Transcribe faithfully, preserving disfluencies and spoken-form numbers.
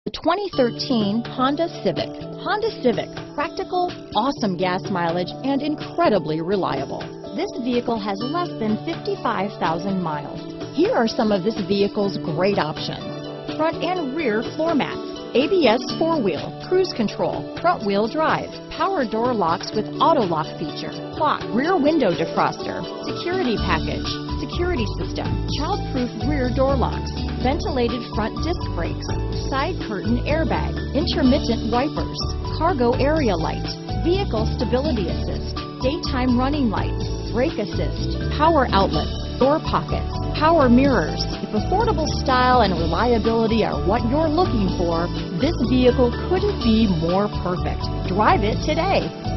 The twenty thirteen Honda Civic. Honda Civic, practical, awesome gas mileage, and incredibly reliable. This vehicle has less than fifty-five thousand miles. Here are some of this vehicle's great options: front and rear floor mats, A B S four-wheel, cruise control, front-wheel drive, power door locks with auto-lock feature, clock, rear window defroster, security package, security system, child-proof rear door locks, ventilated front disc brakes, side curtain airbag, intermittent wipers, cargo area light, vehicle stability assist, daytime running lights, brake assist, power outlets, door pockets, power mirrors. If affordable style and reliability are what you're looking for, this vehicle couldn't be more perfect. Drive it today.